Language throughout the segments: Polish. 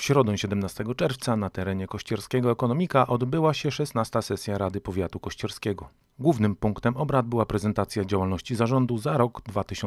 środę 17 czerwca na terenie Kościerskiego Ekonomika odbyła się 16. sesja Rady Powiatu Kościerskiego. Głównym punktem obrad była prezentacja działalności zarządu za rok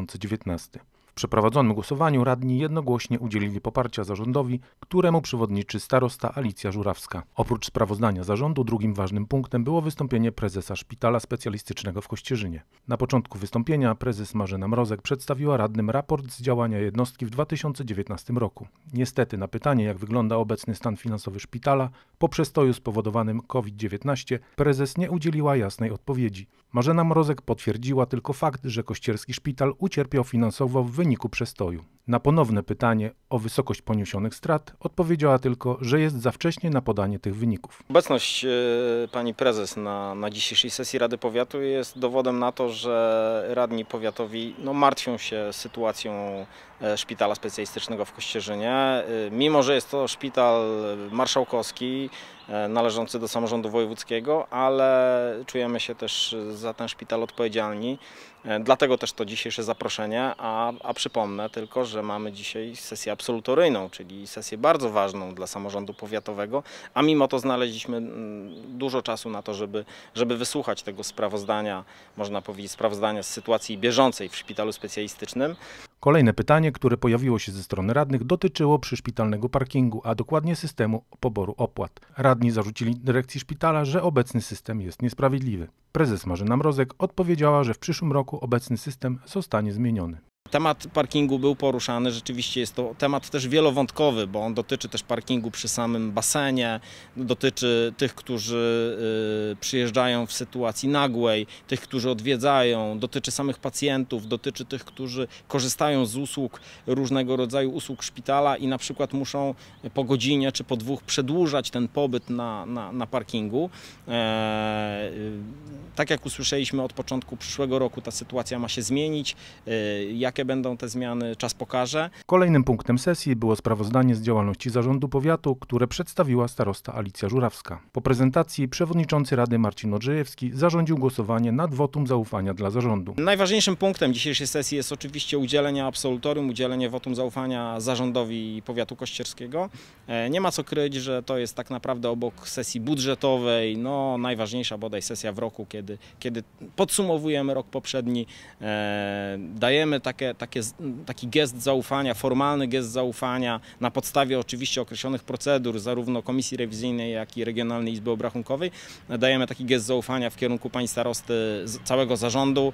2019. W przeprowadzonym głosowaniu radni jednogłośnie udzielili poparcia zarządowi, któremu przewodniczy starosta Alicja Żurawska. Oprócz sprawozdania zarządu drugim ważnym punktem było wystąpienie prezesa Szpitala Specjalistycznego w Kościerzynie. Na początku wystąpienia prezes Marzena Mrozek przedstawiła radnym raport z działania jednostki w 2019 roku. Niestety na pytanie, jak wygląda obecny stan finansowy szpitala po przestoju spowodowanym COVID-19, prezes nie udzieliła jasnej odpowiedzi. Marzena Mrozek potwierdziła tylko fakt, że kościerski szpital ucierpiał finansowo w wyniku przestoju. Na ponowne pytanie o wysokość poniesionych strat odpowiedziała tylko, że jest za wcześnie na podanie tych wyników. Obecność pani prezes na dzisiejszej sesji Rady Powiatu jest dowodem na to, że radni powiatowi martwią się sytuacją Szpitala Specjalistycznego w Kościerzynie. Mimo że jest to szpital marszałkowski, należący do samorządu wojewódzkiego, ale czujemy się też za ten szpital odpowiedzialni. Dlatego też to dzisiejsze zaproszenie, a przypomnę tylko, że mamy dzisiaj sesję absolutoryjną, czyli sesję bardzo ważną dla samorządu powiatowego, a mimo to znaleźliśmy dużo czasu na to, żeby wysłuchać tego sprawozdania, można powiedzieć sprawozdania z sytuacji bieżącej w szpitalu specjalistycznym. Kolejne pytanie, które pojawiło się ze strony radnych, dotyczyło przyszpitalnego parkingu, a dokładnie systemu poboru opłat. Radni zarzucili dyrekcji szpitala, że obecny system jest niesprawiedliwy. Prezes Marzena Mrozek odpowiedziała, że w przyszłym roku obecny system zostanie zmieniony. Temat parkingu był poruszany, rzeczywiście jest to temat też wielowątkowy, bo on dotyczy też parkingu przy samym basenie, dotyczy tych, którzy przyjeżdżają w sytuacji nagłej, tych, którzy odwiedzają, dotyczy samych pacjentów, dotyczy tych, którzy korzystają z usług, różnego rodzaju usług szpitala i na przykład muszą po godzinie czy po dwóch przedłużać ten pobyt na parkingu. Tak jak usłyszeliśmy, od początku przyszłego roku ta sytuacja ma się zmienić. Jakie będą te zmiany, czas pokaże. Kolejnym punktem sesji było sprawozdanie z działalności zarządu powiatu, które przedstawiła starosta Alicja Żurawska. Po prezentacji przewodniczący Rady Marcin Odrzejewski zarządził głosowanie nad wotum zaufania dla zarządu. Najważniejszym punktem dzisiejszej sesji jest oczywiście udzielenie absolutorium, udzielenie wotum zaufania zarządowi powiatu kościerskiego. Nie ma co kryć, że to jest tak naprawdę obok sesji budżetowej, najważniejsza bodaj sesja w roku, kiedy podsumowujemy rok poprzedni, dajemy taki gest zaufania, formalny gest zaufania na podstawie oczywiście określonych procedur, zarówno Komisji Rewizyjnej, jak i Regionalnej Izby Obrachunkowej. Dajemy taki gest zaufania w kierunku pani starosty, całego zarządu.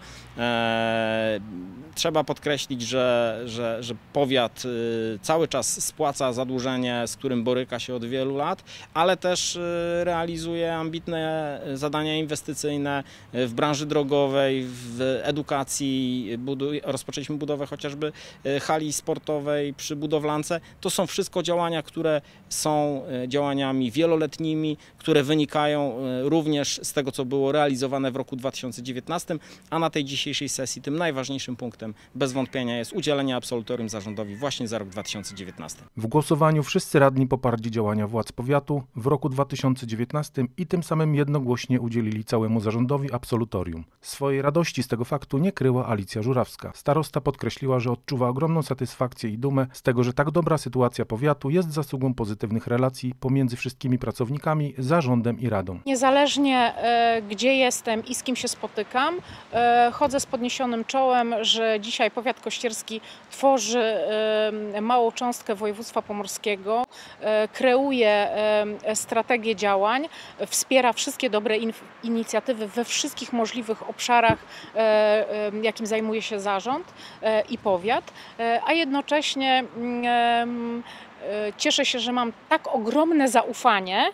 Trzeba podkreślić, że powiat cały czas spłaca zadłużenie, z którym boryka się od wielu lat, ale też realizuje ambitne zadania inwestycyjne w branży drogowej, w edukacji. Rozpoczęliśmy budowę chociażby hali sportowej przy budowlance. To są wszystko działania, które są działaniami wieloletnimi, które wynikają również z tego, co było realizowane w roku 2019, a na tej dzisiejszej sesji tym najważniejszym punktem bez wątpienia jest udzielenie absolutorium zarządowi właśnie za rok 2019. W głosowaniu wszyscy radni poparli działania władz powiatu w roku 2019 i tym samym jednogłośnie udzielili całemu zarządowi absolutorium. Swojej radości z tego faktu nie kryła Alicja Żurawska. Starosta podkreśliła, że odczuwa ogromną satysfakcję i dumę z tego, że tak dobra sytuacja powiatu jest zasługą pozytywnych relacji pomiędzy wszystkimi pracownikami, zarządem i radą. Niezależnie gdzie jestem i z kim się spotykam, chodzę z podniesionym czołem, że dzisiaj powiat kościerski tworzy małą cząstkę województwa pomorskiego, kreuje strategię działań, wspiera wszystkie dobre inicjatywy we wszystkich możliwych obszarach, jakim zajmuje się zarząd i powiat, a jednocześnie cieszę się, że mam tak ogromne zaufanie,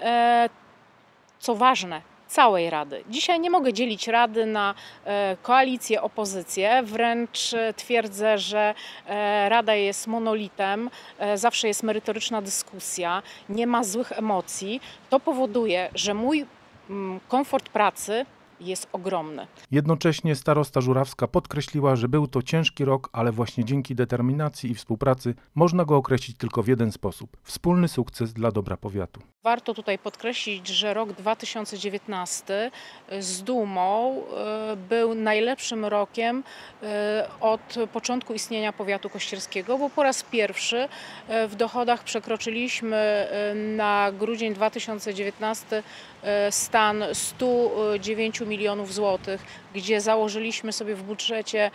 co ważne, całej Rady. Dzisiaj nie mogę dzielić Rady na koalicję, opozycję, wręcz twierdzę, że Rada jest monolitem, zawsze jest merytoryczna dyskusja, nie ma złych emocji. To powoduje, że mój komfort pracy jest ogromny. Jednocześnie starosta żurawska podkreśliła, że był to ciężki rok, ale właśnie dzięki determinacji i współpracy można go określić tylko w jeden sposób – wspólny sukces dla dobra powiatu. Warto tutaj podkreślić, że rok 2019 z dumą był najlepszym rokiem od początku istnienia powiatu kościerskiego, bo po raz pierwszy w dochodach przekroczyliśmy na grudzień 2019 stan 109 milionów złotych, gdzie założyliśmy sobie w budżecie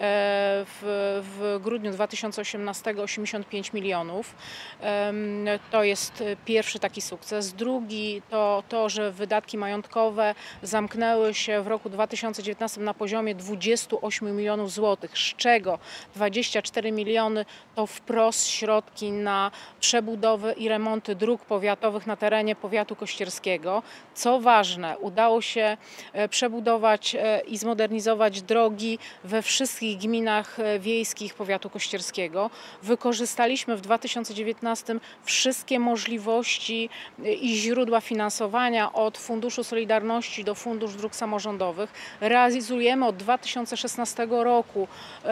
w grudniu 2018 85 milionów. To jest pierwszy taki sukces. Drugi to, że wydatki majątkowe zamknęły się w roku 2019 na poziomie 28 milionów złotych, z czego 24 miliony to wprost środki na przebudowę i remonty dróg powiatowych na terenie powiatu kościerskiego. Co ważne, udało się przebudować i zmodernizować drogi we wszystkich gminach wiejskich powiatu kościerskiego. Wykorzystaliśmy w 2019 wszystkie możliwości i źródła finansowania od Funduszu Solidarności do Funduszu Dróg Samorządowych. Realizujemy od 2016 roku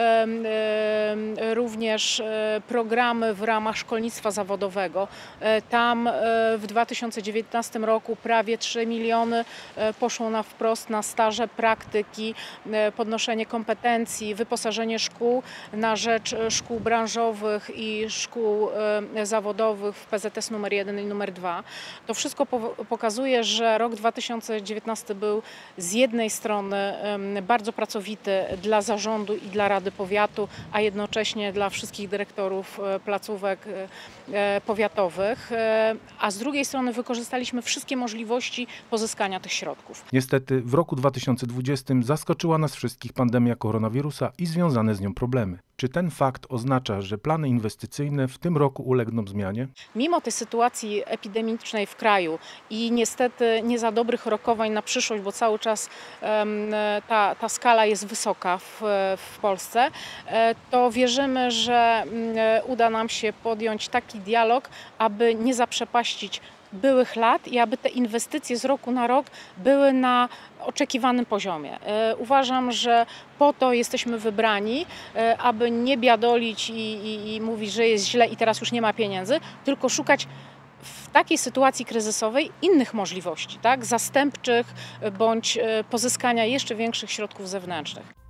również programy w ramach szkolnictwa zawodowego. Tam w 2019 roku prawie 3 miliony poszło na wprost na staże, praktyki, podnoszenie kompetencji, wyposażenie szkół na rzecz szkół branżowych i szkół zawodowych w PZS numer 1 i numer 2. To wszystko pokazuje, że rok 2019 był z jednej strony bardzo pracowity dla zarządu i dla Rady Powiatu, a jednocześnie dla wszystkich dyrektorów placówek powiatowych, a z drugiej strony wykorzystaliśmy wszystkie możliwości pozyskania tych środków. Niestety w roku 2020 zaskoczyła nas wszystkich pandemia koronawirusa i związane z nią problemy. Czy ten fakt oznacza, że plany inwestycyjne w tym roku ulegną zmianie? Mimo tej sytuacji epidemicznej w kraju i niestety nie za dobrych rokowań na przyszłość, bo cały czas ta skala jest wysoka w Polsce, to wierzymy, że uda nam się podjąć taki dialog, aby nie zaprzepaścić byłych lat i aby te inwestycje z roku na rok były na oczekiwanym poziomie. Uważam, że po to jesteśmy wybrani, aby nie biadolić i mówić, że jest źle i teraz już nie ma pieniędzy, tylko szukać w takiej sytuacji kryzysowej innych możliwości, tak, zastępczych bądź pozyskania jeszcze większych środków zewnętrznych.